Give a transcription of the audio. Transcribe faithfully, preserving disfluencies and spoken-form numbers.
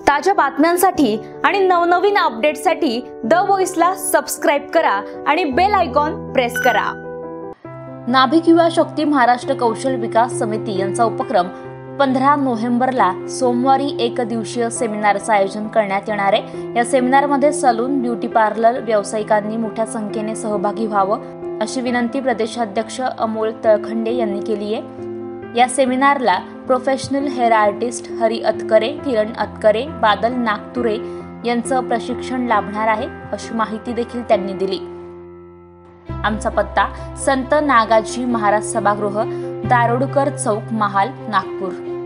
ताज्या बातम्यांसाठी आणि नवनवीन अपडेट्ससाठी द व्हॉइसला सबस्क्राईब करा आणि बेल आयकॉन प्रेस करा। नाभिक युवा शक्ती महाराष्ट्र कौशल विकास समिती यांचा उपक्रम पंधरा नोव्हेंबरला सोमवारी एक दिवसीय सेमिनारचं आयोजन करण्यात येणार आहे। या सेमिनारमध्ये सलून, ब्युटी पार्लर व्यावसायिकांनी मोठ्या संख्येने सहभागी व्हावं अशी विनंती प्रदेशाध्यक्ष अमोल तळखंडे यांनी केली आहे। या सेमिनारला professional hair artist Hari Atkare, Kiran Atkare, Badal Nagture यांचं प्रशिक्षण लाभणार आहे अशी माहिती देखील त्यांनी दिली। आमचा पत्ता संत नागाजी महाराज सभागृह, दारोडकर चौक, महाल, नागपूर।